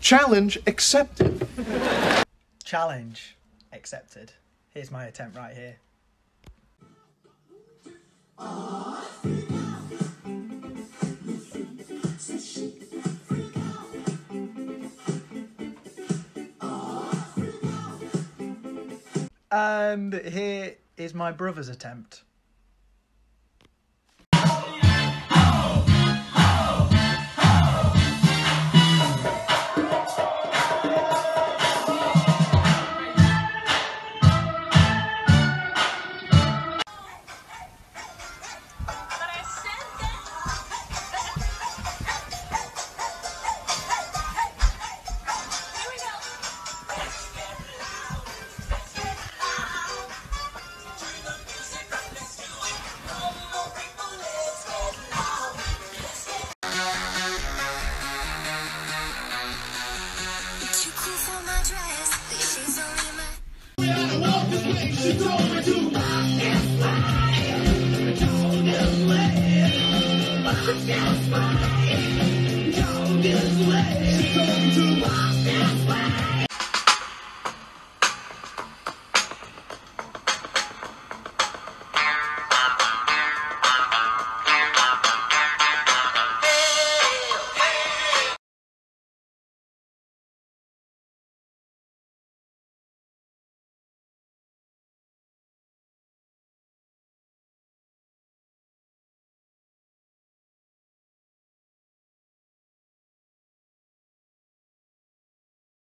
Challenge accepted. Challenge accepted. Here's my attempt right here. And here is my brother's attempt. She told me to walk this way. Go this way. Walk this way. Go this way. She told me to walk this way.